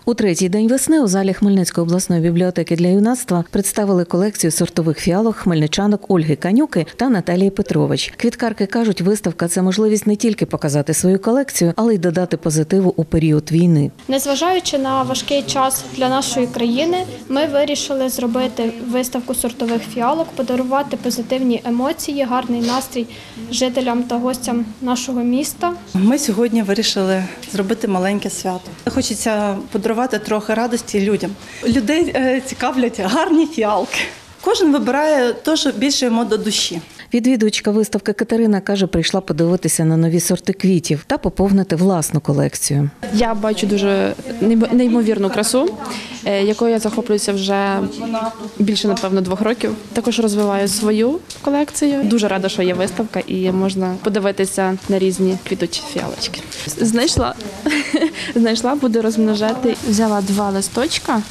У третій день весни у залі Хмельницької обласної бібліотеки для юнацтва представили колекцію сортових фіалок хмельничанок Ольги Канюки та Наталії Петрович. Квіткарки кажуть, виставка – це можливість не тільки показати свою колекцію, але й додати позитиву у період війни. Незважаючи на важкий час для нашої країни, ми вирішили зробити виставку сортових фіалок, подарувати позитивні емоції, гарний настрій жителям та гостям нашого міста. Ми сьогодні вирішили зробити маленьке свято. Хочеться подарувати трохи радості людям. Людей цікавлять гарні фіалки. Кожен вибирає те, що більше йому до душі. Відвідувачка виставки Катерина каже, прийшла подивитися на нові сорти квітів та поповнити власну колекцію. Я бачу дуже неймовірну красу, якою я захоплююся вже більше, напевно, 2 років. Також розвиваю свою колекцію. Дуже рада, що є виставка і можна подивитися на різні квітучі фіалочки. Знайшла, буду розмножати. Взяла 2 листочка,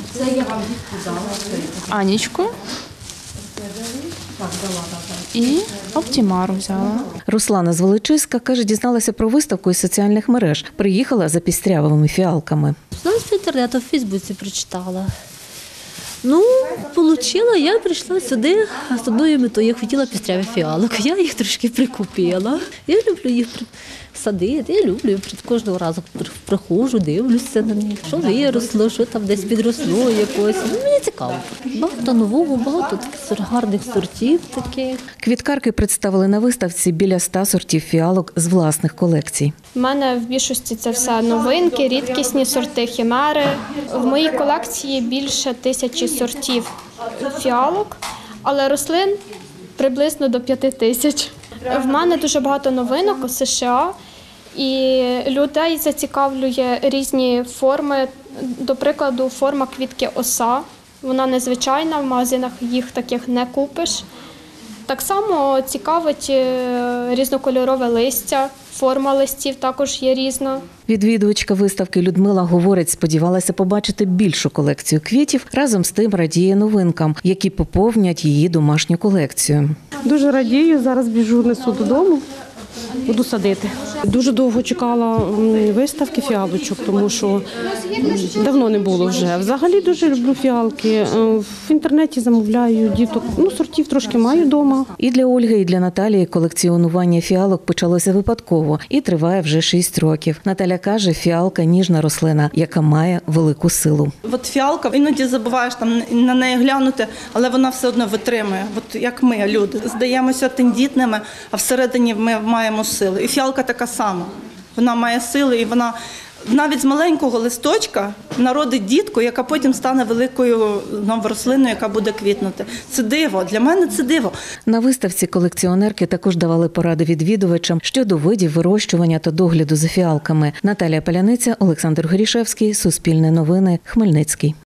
Анічку і Оптімару взяла. Руслана з Волочиська, каже, дізналася про виставку із соціальних мереж. Приїхала за пістрявими фіалками. З інтернету, в Фейсбуці прочитала. Я прийшла сюди з одною метою. Я хотіла пістряві фіалок. Я їх трошки прикупила. Я люблю їх садити, я люблю. Кожного разу приходжу, дивлюся на них. Що виросло, що там десь підросло якось. Мені цікаво. Багато нового, багато таких гарних сортів таких. Квіткарки представили на виставці біля 100 сортів фіалок з власних колекцій. У мене в більшості це все новинки, рідкісні сорти, хімери. В моїй колекції більше 1000 сортів фіалок, але рослин приблизно до 5000. В мене дуже багато новинок у США, і людей зацікавлює різні форми. До прикладу, форма квітки оса. Вона незвичайна, в магазинах їх таких не купиш. Так само цікавить різнокольорове листя, форма листів також є різна. Відвідувачка виставки Людмила говорить, сподівалася побачити більшу колекцію квітів, разом з тим радіє новинкам, які поповнять її домашню колекцію. Дуже радію, зараз біжу, несу додому, буду садити. Дуже довго чекала виставки фіалочок, тому що давно не було вже. Взагалі дуже люблю фіалки. В інтернеті замовляю діток. Сортів трошки маю вдома. І для Ольги, і для Наталії колекціонування фіалок почалося випадково і триває вже 6 років. Наталя каже, фіалка – ніжна рослина, яка має велику силу. От фіалка, іноді забуваєш там на неї глянути, але вона все одно витримує. От як ми, люди, здаємося тендітними, а всередині ми маємо силу. І фіалка така сама. Вона має сили, і вона навіть з маленького листочка народить дітку, яка потім стане великою рослиною, яка буде квітнути. Це диво. Для мене це диво. На виставці колекціонерки також давали поради відвідувачам щодо видів вирощування та догляду за фіалками. Наталія Паляниця, Олександр Горішевський, Суспільне новини, Хмельницький.